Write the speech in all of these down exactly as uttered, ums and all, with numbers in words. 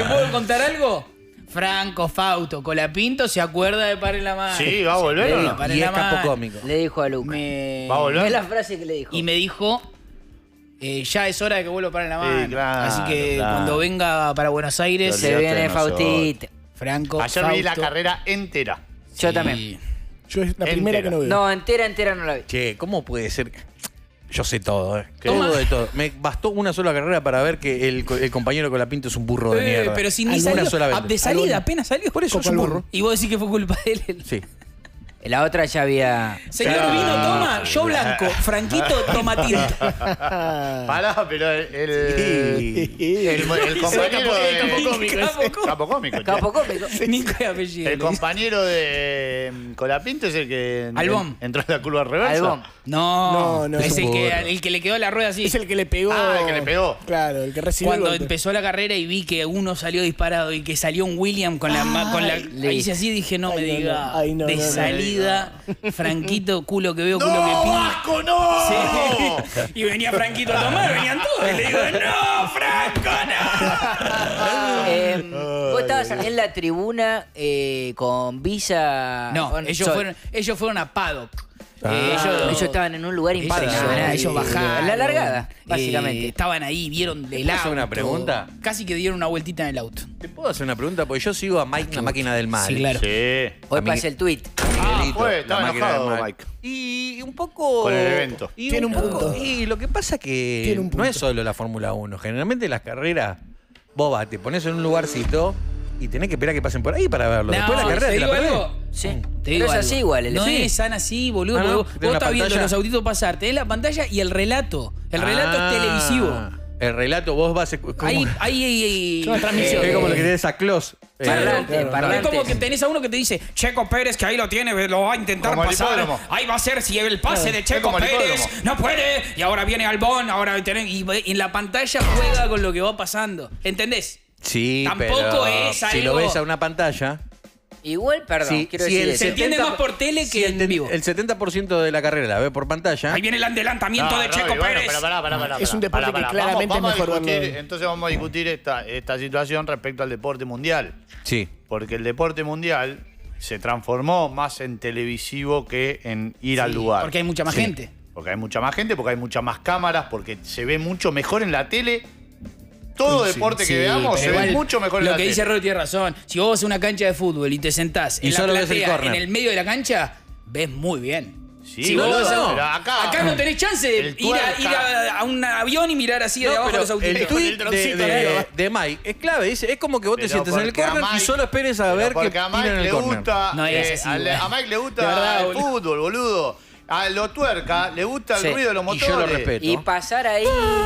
puedo contar algo? Franco Fausto Colapinto se acuerda de Paren la Mano. Sí, va a volver o no. Y es capo cómico. Le dijo a Luca. Me... ¿Va a volver? Es la frase que le dijo. Y me dijo, eh, ya es hora de que vuelva Paren la Mano. Sí, claro, Así que claro. cuando venga para Buenos Aires, Se viene Fautito. Franco Ayer Fausto. vi la carrera entera. Yo Sí. también. Yo es la primera Entera. que no veo. No, entera, entera no la vi. Che, ¿cómo puede ser? Yo sé todo, ¿eh? Toma. Todo de todo. Me bastó una sola carrera para ver que el, el compañero Colapinto es un burro de Eh, mierda. pero si ni Alguna salió, sola vez. ah, de salida Alguna. apenas salió. Por eso Copa es un al burro. burro. Y vos decís que fue culpa de él. Sí. La otra ya había... Señor Ah, Vino, toma, yo blanco, Franquito, toma tinto. Pará, pero el, el, Sí. el, el compañero de... Capo cómico. Capo cómico. che. Capo cómico. Nico de apellido. El compañero de mm, Colapinto es el que Albón. entró en la curva reversa. Albón. No, No, no, es es el un que, burro. el que le quedó la rueda así. Es el que le pegó. Ah, el que le pegó. Claro, el que recibió Cuando el golpe. empezó la carrera y vi que uno salió disparado y que salió un William con la... ma- con la le- hice así dije, no Ay, me no, diga. no. Ay, no, de no, no, salida, Franquito, culo que veo, culo ¡No, que pinto. Vasco, no! Sí. Y venía Franquito a tomar, venían todos. Y le digo, no, Franco, no. Eh, vos estabas en la tribuna eh, con Visa... No, con ellos Sol. fueron, ellos fueron a Paddock. Ah. Eh, ellos, Ellos estaban en un lugar ellos- impresionante. Ellos bajaron. La largada, eh, básicamente. estaban ahí, vieron el puedo auto. hacer una pregunta? Casi que dieron una vueltita en el auto. ¿Te puedo hacer una pregunta? Porque yo sigo a Mike, la máquina del mal. Sí, claro. Sí. Hoy A mí- pasé el tweet. Ah, Miguelito, fue, la estaba máquina del enojado, mal. Mike. Y un poco... Con el evento. Y Tiene un poco- punto. Y lo que pasa que Tiene un no punto. es solo la Fórmula uno. Generalmente las carreras, vos vas, te pones en un lugarcito y tenés que esperar que pasen por ahí para verlo. Después la carrera ¿te te la digo perdés. algo? Sí. Te Pero digo es algo. así igual. El No efecto. es tan así, boludo. Ah, ¿no? Vos, ¿Tenés vos una estás viendo pantalla? los autitos pasar, tenés la pantalla y el relato. El relato Ah, es televisivo. El relato, vos vas... ¿cómo? Ahí, ahí, ahí. Es una transmisión. Es como lo que tenés a Clos. Eh, Parlante, claro. parlante. Es como que tenés a uno que te dice, Checo Pérez, que ahí lo tiene, lo va a intentar Como el pasar. hipódromo. Ahí va a ser si el pase de Checo como el Pérez hipódromo. no puede. Y ahora viene Albón, ahora tenés- y en la pantalla juega con lo que va pasando. ¿Entendés? Sí, Tampoco pero es si algo- lo ves a una pantalla... Igual, perdón, si- quiero si decir el eso. Se entiende setenta más por tele si que el en te- vivo. El setenta por ciento de la carrera la ve por pantalla. Ahí viene el adelantamiento No, de no, Checo y bueno, Pérez. pero pará, pará, pará, Es un pará, deporte pará, que pará. claramente Vamos- vamos es a mejor discutir- verlo. Entonces vamos a discutir esta, esta situación respecto al deporte mundial. Sí. Porque el deporte mundial se transformó más en televisivo que en ir al Sí, lugar. porque hay mucha más Sí. gente. Porque hay mucha más gente, porque hay muchas más cámaras, porque se ve mucho mejor en la tele. Todo Sí, deporte que Sí, veamos pero se ve igual, mucho mejor en Lo la que tele. dice Roy tiene razón. Si vos vas a una cancha de fútbol y te sentás Y en la solo ves el platea, córner. en el medio de la cancha, ves muy bien. Sí, Si boludo, vos vas a- pero acá, Acá no tenés chance de el ir, a, tuerca. ir a- a un avión y mirar así de No, abajo pero los autitos. el Con tweet el de, droncito de- arriba. de Mike es clave. Dice, es como que vos te Pero sientes en el porque a córner y Mike- solo esperes a pero ver que porque a tiran Mike en el le córner. gusta, No es eh, así, a, le- boludo. a Mike le De gusta verdad, el boludo. fútbol, boludo. A lo tuerca le gusta el Sí. ruido de los Y motores. yo lo respeto. Y pasar ahí...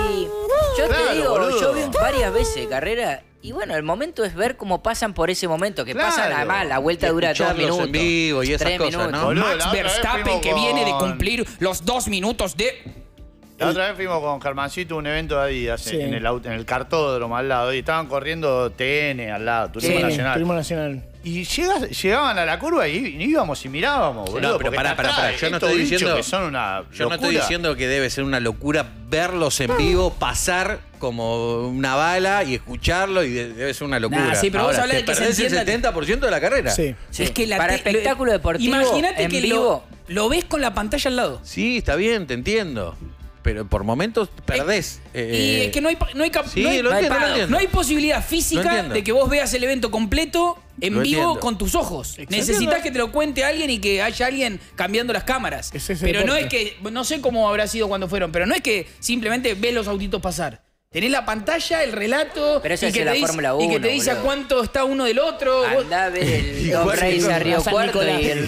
Yo Claro, te digo, boludo. yo vi varias veces carrera y bueno, el momento es ver cómo pasan por ese momento, que Claro. pasan además, la vuelta dura dos Escucharlos minutos. en vivo y esas tres cosas, minutos. ¿no? Boludo, Max la otra vez Verstappen fuimos que viene de con- cumplir los dos minutos de... La otra vez fuimos con Germancito a un evento de Adidas Sí. en, el, aut- en el cartódromo al lado y estaban corriendo T N al lado, Turismo Sí, Nacional. Turismo Nacional. Y llega- llegaban a la curva y, y íbamos y mirábamos, boludo. No, pero porque pará, está pará, pará. atrás Yo no estos estoy bichos diciendo. que son una Yo no estoy locura. diciendo que debe ser una locura verlos en vivo, pasar como una bala y escucharlo y de- debe ser una locura. Nah, sí, pero vos Ahora, hablás te de que se perdés el entienda que- setenta por ciento de la carrera. Sí. Sí. Es que la Para te- espectáculo deportivo, Imagínate en que vivo. Lo, lo ves con la pantalla al lado. Sí, está bien, te entiendo. Pero por momentos perdés. y eh, es que no hay, pa- no hay, cap- sí, no hay, lo no hay entiendo, lo pa- entiendo. no hay posibilidad Lo física entiendo. de que vos veas el evento completo en Lo vivo entiendo. con tus ojos. Exacto. Necesitas que te lo cuente alguien y que haya alguien cambiando las cámaras. Es ese Pero no es deporte. que, no sé cómo habrá sido cuando fueron, pero no es que simplemente ves los autitos pasar. Tenés la pantalla, el relato, Pero eso y, es que la te dice, Fórmula y que uno, te dice a boludo. cuánto está uno del otro. Vos- Andá a ver el Igual Top Race que a Río San Cuarto Nicolás. y el...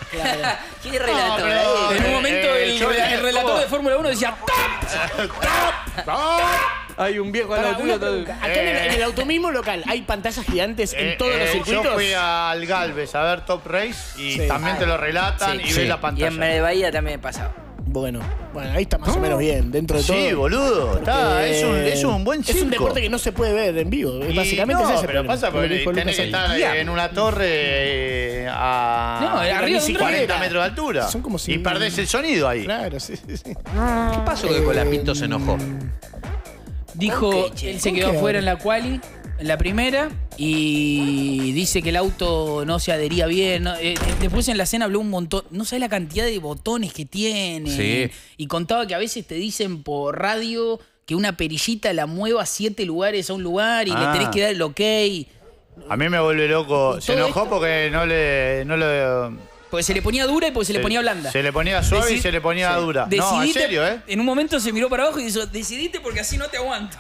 ¿Qué relato? pero- ahí? en un Eh, momento eh, el, yo- el relator ¿cómo? de Fórmula uno decía ¡Top! Hay un viejo al Pará, lado una tuyo, todo- pregunta. Acá en el, en el automismo local, ¿hay pantallas gigantes en Eh, todos los eh, circuitos? Yo fui al Galvez a ver Top Race y Sí. también te lo relatan Sí. y Sí. ves la Y pantalla. en de Bahía también pasaba. Bueno, bueno, ahí está más o menos bien, dentro de todo. Sí, boludo. Está, Eh, es, un, es un buen circo. Es un deporte que no se puede ver en vivo. Y Básicamente no, es ese pero problema, pasa como porque dijo tenés Lucas que ahí. estar Ya. en una torre eh, a No, arriba de un dron. cuarenta metros de altura. Son como si- Y perdés el sonido ahí. Claro, sí, sí, sí. ¿Qué pasó que Colapinto se enojó? Dijo, ¿Con qué, che? él se ¿Con quedó qué? afuera en la quali, en la primera, y dice que el auto no se adhería bien. ¿no? Eh, después en la escena habló un montón. No sabés la cantidad de botones que tiene. Sí. Y contaba que a veces te dicen por radio que una perillita la mueva siete lugares a un lugar y Ah. le tenés que dar el ok. A mí me vuelve loco. Y Se todo enojó esto- porque no le, no le. Porque se le ponía dura y porque se le ponía blanda. Se le ponía suave Deci- y se le ponía Sí. dura. No, en Decidite- serio, ¿eh? En un momento se miró para abajo y dijo, decidiste porque así no te aguanto.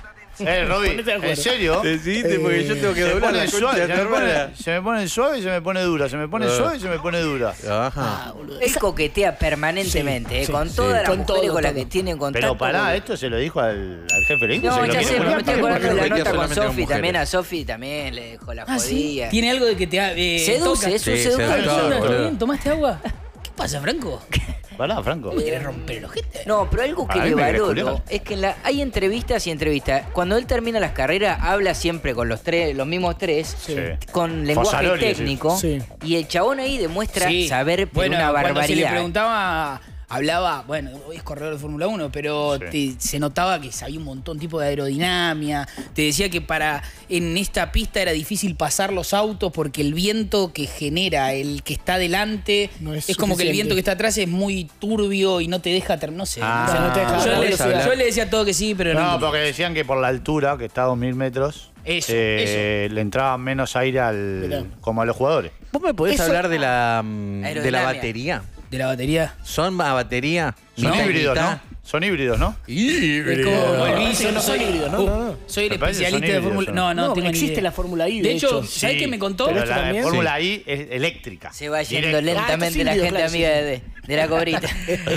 Eh, Roby, Ponete de acuerdo. ¿en serio? Decidiste porque yo tengo que Se me doblar pone la suave, concha se de me tu pone, hermana. se me pone suave y se me pone dura. Se me pone Ah. suave y se me pone dura. Ajá. Él coquetea permanentemente, Sí, eh, sí, con sí. todas las Con mujeres todo, con las todo. que tiene en contacto. Pero pará, porque- esto se lo dijo al, al jefe del equipo. No, se lo ya quiere sé, pero poner me estoy aparte. acordando de la Porque nota con solamente con Sofi. También mujeres. a Sofi también le dejó la Ah, sí. jodida. Tiene algo de que te eh, Seduce, toca. es un Sí, seductor. seductor, ¿Todo boludo. bien? ¿Tomaste agua? ¿Qué pasa, Franco? Pará, Franco. ¿Me querés romper el ojete? No, pero algo que A mí le me querés valoro culiar. es que en la, hay entrevistas y entrevistas. Cuando él termina las carreras, habla siempre con los tres, los mismos tres, Sí. con lenguaje Fossaroli, técnico. sí. Y el chabón ahí demuestra Sí. saber pero Bueno, una cuando se le barbaridad. preguntaba, hablaba, bueno, hoy es corredor de Fórmula uno, pero Sí. te- se notaba que sabía un montón tipo de aerodinámica. Te decía que para en esta pista era difícil pasar los autos porque el viento que genera el que está delante No es es, como que el suficiente. viento que está atrás es muy turbio y no te deja terminar. No sé. Ah. no sé. O sea, no te deja yo, dar le, velocidad. yo le decía todo que sí, pero no. No, entendía. porque decían que por la altura, que está a dos mil metros, Eso, eh, le entraba menos aire al, Mirá. como a los jugadores. ¿Vos me podés Eso- hablar de la, mm, de la Aerodinámica. batería? De la batería. ¿Son a batería? Son mitad y híbridos, mitad? ¿no? Son híbridos, ¿no? Es como No, volví, parece que no son híbridos, no, Uh, no, no. Soy el Me parece que son especialista de híbridos, Fórmula. son. No, no, No, tengo ni existe idea. la Fórmula I, De de hecho, hecho. ¿sabés Sí, qué me contó? Pero Pero la también- Fórmula I es eléctrica. Se va yendo Directo. lentamente Ah, la esto gente es híbrido, amiga claro, de, de la cobrita.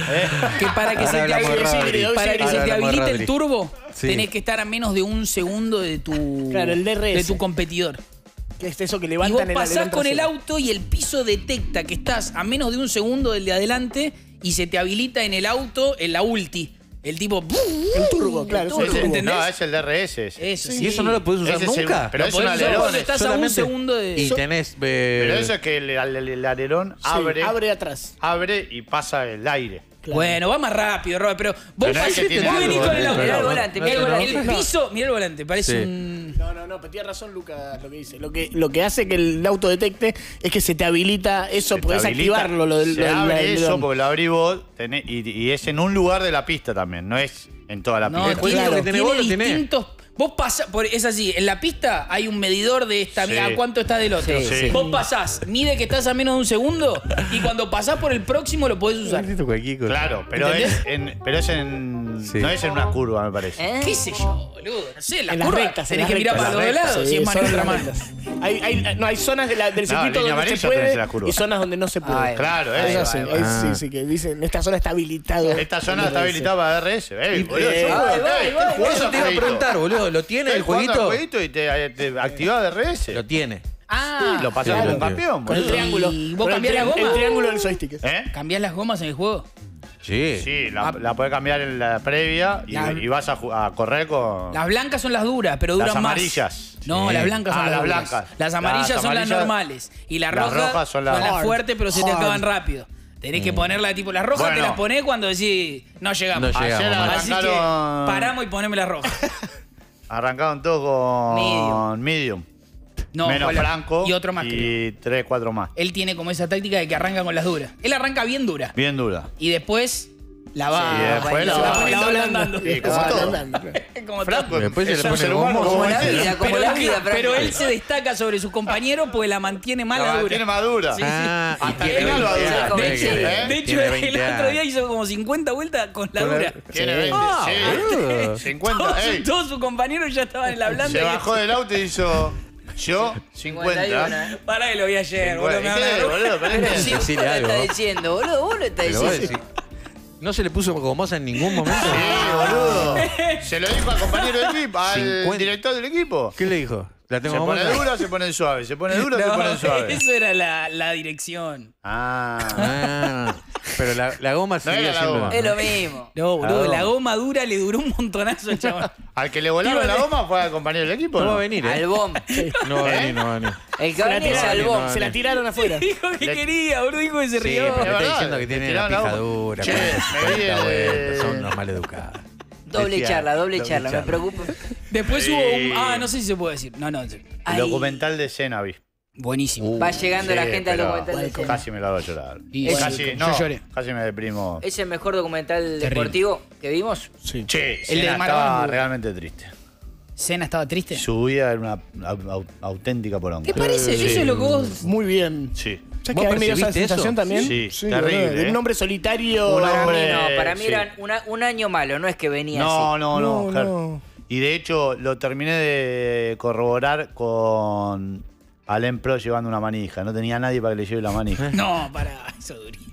Que para que Ahora se te, hablamos de habilite- Rodri. para que Ahora se te hablamos de habilite el Rodri. turbo, Sí. tenés que estar a menos de un segundo de tu, Claro, el D R S. de tu competidor. Que es eso que Y vos levantan el pasás alerón con el trasero. auto y el piso detecta que estás a menos de un segundo del de adelante y se te habilita en el auto en la ulti. El tipo. El turbo, claro. El es turbo, el turbo. ¿entendés? No, es el D R S. ese. Eso, ¿Y sí. eso no lo podés usar Ese es el- nunca? pero Lo es un podés usar alerón. cuando estás a un Solamente- segundo de. Y tenés... eh, Pero eso es que el, el- el alerón Sí, abre, abre atrás. abre y pasa el aire. Claro. Bueno, va más rápido, Robert, pero vos, Pero no es pasás- que tiene vos venís algo, con el eh, auto. Mirá el no, volante, no, mirá el no, volante. El piso, mirá el volante, parece Sí. un. No, no, no, pero tiene razón Lucas lo que dice. Lo que, lo que hace que el auto detecte es que se te habilita eso, Se te podés habilita, activarlo. Lo del, se lo del- abre lo del- eso porque lo abrís vos tenés- y, y es en un lugar de la pista también, no es en toda la No, pista. jueguito tiene, que tenés tiene vos lo tenés. distintos. Vos pasás, por, es así, en la pista hay un medidor de esta, Sí. mira, ¿a cuánto está del otro? Sí, sí. Vos pasás, mide que estás a menos de un segundo y cuando pasás por el próximo lo podés usar. Cualquier cosa. Claro, pero ¿Entendés? es, en, pero es en. Sí. No es en una curva, me parece. ¿Eh? ¿Qué sé yo, boludo? No sé, la en las curva rectas. en tenés las que mirar rectas. para los dos lados, Sí, si es mano son contra las mano. rectas. Hay, hay, no, hay zonas de la- del No, circuito línea donde se amarilla tenés la puede curva. y zonas donde no se puede. Ay, Claro, ahí eso Es va, así, ahí va. es- Ah. sí, sí, que dicen, esta zona está habilitado. Esta zona está Sí. habilitada para D R S. Ey, boludo, Eh, yo juego, ahí va, ey, ahí va, estoy ahí jugando Eso te iba a jueguito. preguntar, boludo. ¿Lo tiene el Estoy jugando al jueguito? jueguito y te, te activa D R S. Lo tiene. Ah, Lo pasás claro. como un campeón, Con el boludo. triángulo. ¿Y vos Con el cambiás la tri- goma? El triángulo del joystick. ¿Eh? ¿cambiás las gomas en el juego? Sí. Sí, la, Ah. la podés cambiar en la previa y, La- y vas a, ju- a correr con. Las blancas son las duras, pero duran Las más. amarillas. No, Sí. las blancas son Ah, las, las duras. blancas. Las amarillas Las son las amarillas- normales. Y las, las rojas, rojas son las- las Hard. fuertes, pero se te Hard. acaban rápido. Tenés que ponerla tipo las rojas, te Bueno. las ponés cuando decís no llegamos. No llegamos, Ayer mal. Así que arrancaron. paramos y poneme las rojas. Arrancaron todos con medium. No, Menos con la- Franco. Y otro más creo. Y tres, cuatro más. Él tiene como esa táctica de que arranca con las duras. Él arranca bien dura. Bien dura. Y después la va, Sí, y después la se va- poniendo la va ablandando. Sí, como Se va todo. ablandando, claro. Como Franco, todo. Después se es le un pone ser humano gomo. Como la cualquiera. vida, como pero, la él, vida, Franco. pero él se destaca sobre sus compañeros porque la mantiene más La la dura. mantiene madura. Sí, Ah, y Hasta tiene que no lo veinte haga. años. De De hecho, ¿eh? de hecho, Tiene el veinte otro día años. hizo como cincuenta vueltas con la Con la- dura. Tiene Sí. veinte. Ah, sí. boludo. cincuenta. Todos, ey. todos sus compañeros ya estaban en la blanda. Se y- bajó del auto y hizo. Yo, cincuenta y uno, cincuenta. ¿eh? Pará que lo vi ayer, boludo. me ¿Y qué, habla- boludo? Pero Pero es- sí, vos Decile lo algo. estás diciendo, boludo, vos lo estás Pero vos diciendo. decís, ¿no se le puso gomosa en ningún momento? Sí, boludo. Se lo dijo al compañero del equipo, al cincuenta. director del equipo. ¿Qué le dijo? ¿La tengo Se pone gomosa? dura, se pone suave. Se pone dura, se No, pone suave. eso era la, la dirección. Ah. Ah, pero la, la goma No seguía era la siendo... goma. Es lo mismo. No, boludo, Ah, la no. goma dura le duró un montonazo al chaval. Al que le volaron la goma fue al compañero del equipo. No va a ¿no? venir, ¿eh? Al bomb. No va a ¿Eh? venir, no va a venir. El que Se va a la venir es al tiraron, bomb. se la tiraron afuera. Dijo que Le- quería, boludo, dijo que se Sí, rió. pero Es está verdad, diciendo que le tiene la tiraron la goma. picadura. Che, cuarenta, me vi cuarenta el- vueltas, son unos mal educados. Doble Decía, charla, doble doble charla. Me charla. preocupa. Después Sí. hubo un. Ah, no sé si se puede decir. No, no. El Ay, documental de Cena vi. buenísimo. Va llegando la Sí, gente al pero documental de Cena. Casi me lo hago llorar. Y sí, casi, yo no, lloré. casi me deprimo. ¿Es el mejor documental Terrible. deportivo que vimos? Sí. Che, El de Cena Maradona, estaba muy- realmente triste. ¿Cena estaba triste? Su vida era una au- au- auténtica poronga. ¿Te parece? Sí. Eso es lo que vos. Muy bien. Sí. ¿Sabes ¿Vos que a mí me dio esa percibiste sensación eso? también? Sí, terrible, boludo, de ¿eh? un hombre solitario. Un Para hombre- mí no, para mí sí. era una- un año malo, no es que venía No, así. no, no, No, Ger. no. Y de hecho lo terminé de corroborar con Alain Pro llevando una manija. No tenía nadie para que le lleve la manija. No, para. Eso durísimo.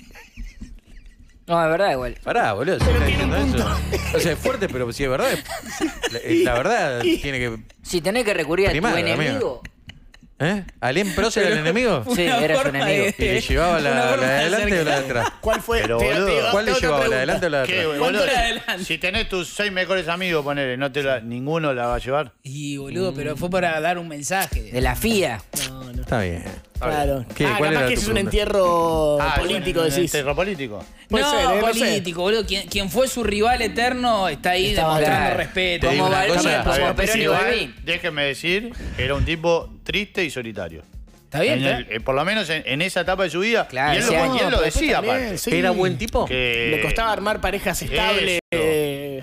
No, es verdad igual. Pará, boludo. si estás diciendo eso. O sea, es fuerte, pero si es verdad. La, la verdad tiene que. Si tenés que recurrir a Primar, tu amigo. enemigo, ¿Eh? ¿Alien Prost era el enemigo? Sí, Una era su forma enemigo. de- ¿Y le llevaba una la, la forma de de adelante o la de acercar. atrás? ¿Cuál fue? Pero, Te- te- boludo, te- ¿Cuál le otra llevaba, la de pregunta. adelante o la de ¿Qué, atrás? boludo? era adelante? Si tenés tus seis mejores amigos, ponele, no te la- ninguno la va a llevar. Y boludo, pero fue para dar un mensaje. De la F I A. No, no. Está bien. Claro. ¿Qué? Ah, ¿Cuál capaz era que tu ese es un pregunta? entierro Ah, político, ¿un decís. entierro político? Puede no, ser, ¿eh? No sé. político, boludo. Quien, quien fue su rival eterno está ahí Estaba demostrando claro. respeto. Te digo Como una Balbini, cosa, como A ver, Perón y igual, Balbini. déjenme decir, era un tipo triste y solitario. ¿Está bien? En el- eh, por lo menos en, en esa etapa de su vida. Claro, y él ese lo, año. y él lo pero después decía, también, aparte. sí. ¿Era buen tipo? Que Le costaba armar parejas estables. eh,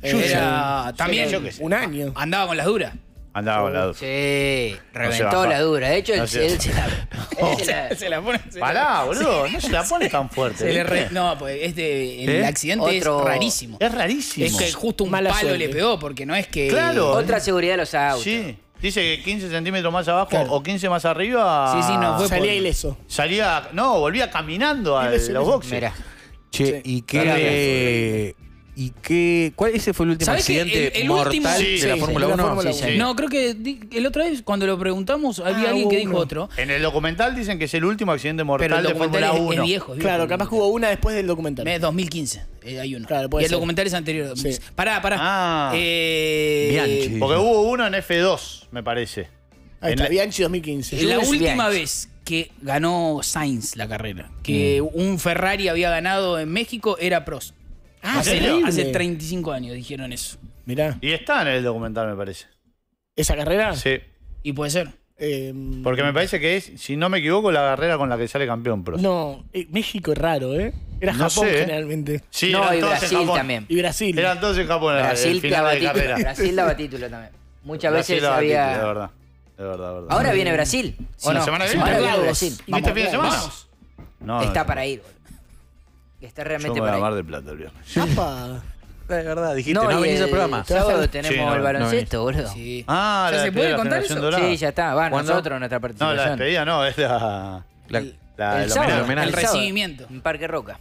Era eh, también yo qué sé. un año. andaba con las duras. andaba con la duda. Sí, reventó baja. la dura. De hecho, No él, se- él se la, él se la- Se la pone. se la- Pará, boludo, no se la pone tan fuerte. se le ¿viste? re- no, pues este, el ¿Eh? accidente Otro- es rarísimo. Es rarísimo. Es que justo un Mala palo suerte. le pegó, porque no es que. Claro. Otra seguridad de los autos. Sí. Dice que quince centímetros más abajo Claro. o quince más arriba. Sí, sí, no, fue Salía por- ileso. Salía. No, volvía caminando a Ileso, los ileso. boxes. Mirá. Che, Sí. ¿y Pará, qué. ¿Y qué? ¿Cuál ese fue el último ¿Sabés que accidente el- el mortal último- de Sí, la sí, Fórmula de la uno? Fórmula Sí, uno. sí. No, creo que di- el otra vez cuando lo preguntamos había Ah, alguien hubo que dijo uno. otro. En el documental dicen que es el último accidente mortal Pero el de documental Fórmula es, es uno. viejo. es viejo. Claro, capaz que hubo una después del documental. Es dos mil quince, eh, hay uno. Claro, puede y el ser. documental es anterior a dos mil quince. Sí. Pará, pará. Ah. Eh, Bianchi. Porque hubo uno en F dos, me parece. Ahí está, En- Bianchi dos mil quince. La Jules última Bianchi. vez que ganó Sainz la carrera, que un Ferrari había ganado en México, era Prost. Ah, hace, terrible. hace treinta y cinco años dijeron eso. Mirá, Y está en el documental, me parece. esa carrera. Sí. Y puede ser. eh, Porque me parece que es, si no me equivoco, la carrera con la que sale campeón, Prost. No, eh, México es raro, ¿eh? Era No Japón sé, ¿eh? generalmente. Sí, No, eran y todos en Brasil Japón. también. Y Brasil. Eran todos en Japón el Brasil final daba de título. carrera. Brasil daba título también. Muchas Brasil veces daba había. título, de verdad. De verdad, de verdad. Ahora viene Brasil. Sí, ¿o la no? semana que viene. Ahora viene Vamos. Brasil. ¿Y este fin de semana? Vamos. No, Está no, para ir. boludo. Está Yo realmente me voy para a ir. Mar del Plata el viernes. Apa. Es verdad, dijiste, no, y venís el al programa. Sábado tenemos Sí, no, el no baloncesto, boludo. Sí, Sí. Ah, ¿Ya la se despedida puede de la contar generación eso? dorada. ya está. Va, ¿Cuándo? nosotros, nuestra No, la participación. despedida no, es la. La- la el el sábado, homenaje. el sábado, recibimiento. En Parque Roca.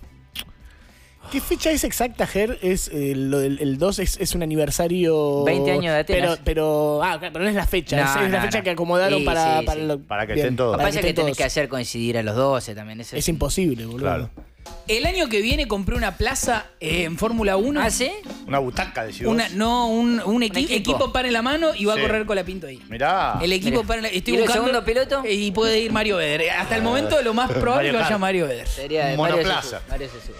¿Qué fecha es exacta, Ger? Es, eh, lo del el dos es, es un aniversario. veinte años de Atenas. Pero, pero, ah, claro, pero no es la fecha. No, es, es la no, fecha no. que acomodaron Sí, para, sí, para, sí. lo- Para que Bien, estén todos. Lo que para pasa es que estén tenés que todos. hacer coincidir a los doce también. Eso Es imposible, boludo. Claro. El año que viene compré una plaza eh, en Fórmula uno. ¿Ah, sí? Una butaca, decís vos. Una, no, un, un, equi- equipo. equipo para en la mano y va Sí. a correr con la Pinto ahí. Mirá. El equipo Mirá. para en la, estoy ¿Y el buscando, segundo piloto? Y puede ir Mario Eder. Hasta el momento lo más probable es que Mario vaya Kart. Mario Eder. Sería de Un Mario monoplaza. Sesú, Mario Sesú.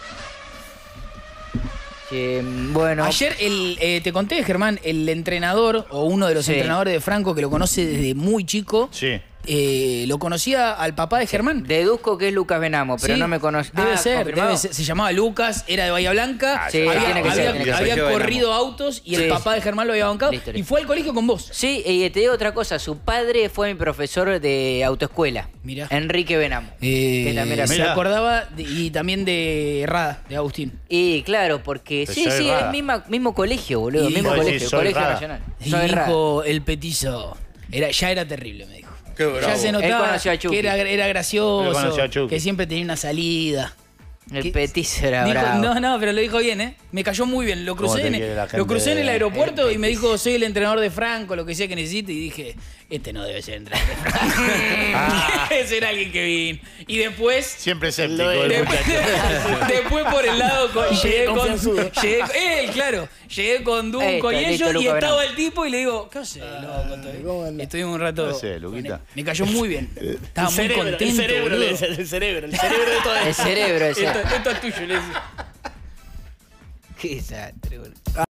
Que, bueno. Ayer el, eh, te conté, Germán, el entrenador o uno de los Sí. entrenadores de Franco que lo conoce desde muy chico, Sí. eh, lo conocía al papá de Germán. Deduzco que es Lucas Venamo, pero Sí, no me conoce. Debe Ah, ser, ¿confirmado? debe ser. Se llamaba Lucas, era de Bahía Blanca. Ah, sí, había tiene que ser, había- tiene que ser. había Sergio corrido Venamo. autos y Sí. el papá de Germán lo había bancado. Listo, Y listo. fue al colegio con vos. Sí, y te digo otra cosa. Su padre fue mi profesor de autoescuela. Mirá. Enrique Venamo. Eh, que también era- se Mirá. acordaba de- y también de Rada, de Agustín. Y claro, porque Pero sí, soy sí, Rada. es misma, mismo colegio, boludo. Y- mismo Vos colegio, decís, soy colegio Rada. nacional. Y Soy Rada. dijo el petizo. Era, ya era terrible, me dijo. Qué bravo. Ya se Él notaba conoció a Chucky. que era, era Él gracioso, conoció a Chucky. que siempre tenía una salida. El ¿Qué? petizo era Dijo- bravo. no, no, pero lo dijo bien, ¿eh? Me cayó muy bien. Lo ¿Cómo crucé, te en, quiere la lo gente crucé en el de- aeropuerto el y me dijo, soy el entrenador de Franco, lo que sea que necesite. Y dije, este no debe ser entrenador de Franco. Ah. Debe ser alguien que vino. Y después... Siempre escéptico Lo- el Después, muchacho. después por el lado con, llegué con, confianzudo. llegué, él, claro, llegué con Dunco Ahí y está, listo, ellos y Luca estaba Verón. el tipo y le digo, ¿qué haces, loco? ¿cómo anda? Estuvimos un rato. ¿Qué haces, Luquita? con él. Me cayó muy bien. Estaba El muy cerebro, contento. el cerebro, boludo. el cerebro, el cerebro, el cerebro de todo El esto. cerebro ese. Esto, esto es tuyo, le decía. Qué desastre, boludo.